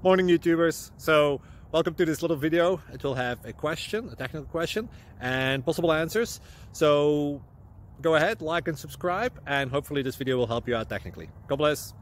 Morning YouTubers. So welcome to this little video. It will have a question, a technical question, and possible answers. So go ahead, like and subscribe, and hopefully this video will help you out technically. God bless.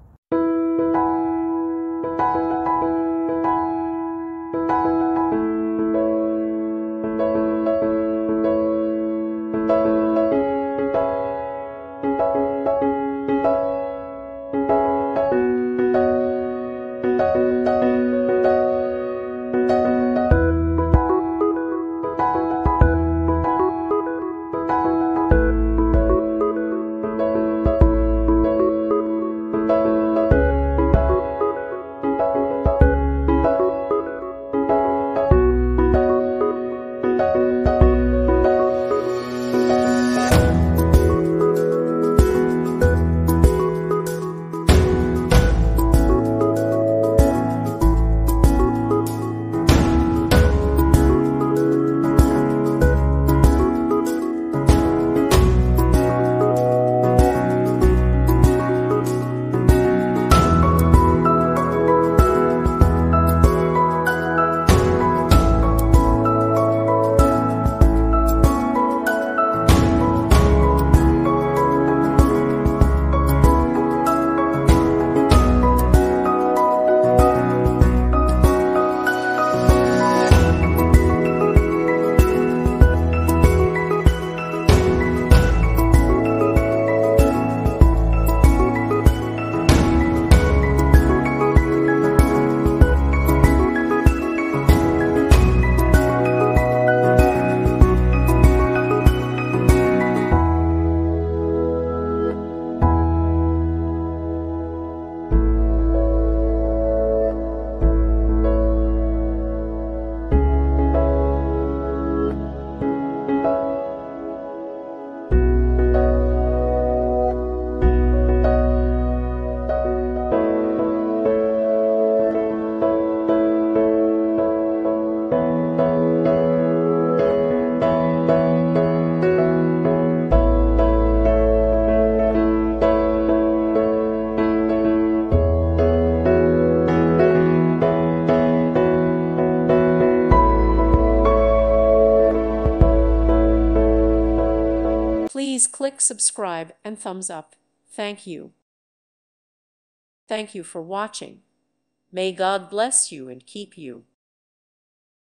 Please click subscribe and thumbs up. Thank you. Thank you for watching. May God bless you and keep you.